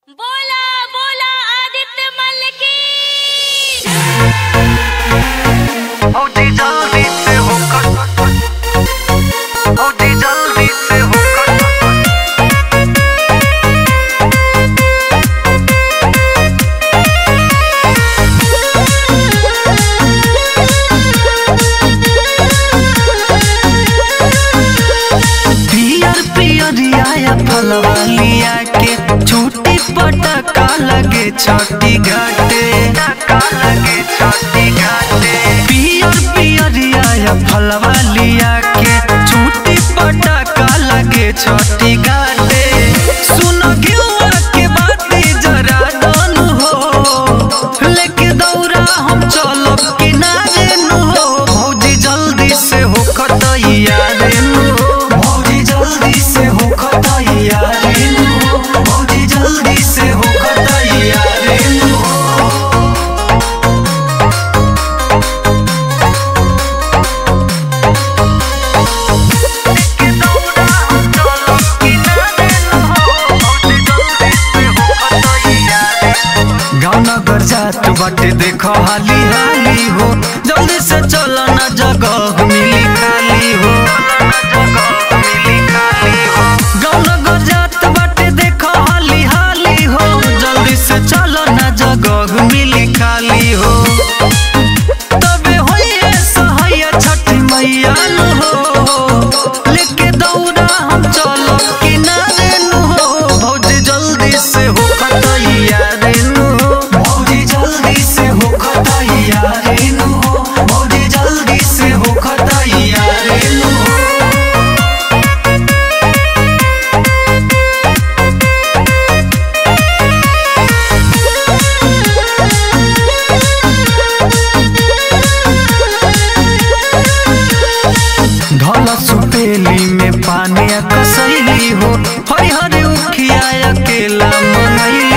बोला बोला आदित्य मल की। जल्दी से होकर जल्दी से होकर पियर पियरिया फलवालिया के छूटी पटका लगे छठी घाटे पियर पियरिया फलवालिया के छूटी पटका लगे छठी घाटे सुन गिवा के बाती जरा दन हो लेके दौरा हम चलब किनारे नु हो भौजी जल्दी से होकर तैयार नु भौजी जल्दी से होकर तैयार नु भौजी जल्दी से होकर तैयार नु नगर जात बाटे देखो हाली हाली हो जल्दी से चलो ना जगह मिली खाली हो गाँव नगर जात बाटे देखो हाली हाली हो जल्दी से चलो ना जगह मिली खाली हो तबे होइए सहैया छठी मैया नु हो लेके दौड़ा हम चलो किनारे नु हो भौजी जल्दी से हो तैयार नु भौजी जल्दी से हो तैयार नु भौजी जल्दी से हो तैयार नु ढोला सुपेली में पानी कसैली हो हरी हरी उखिया अकेला मनैली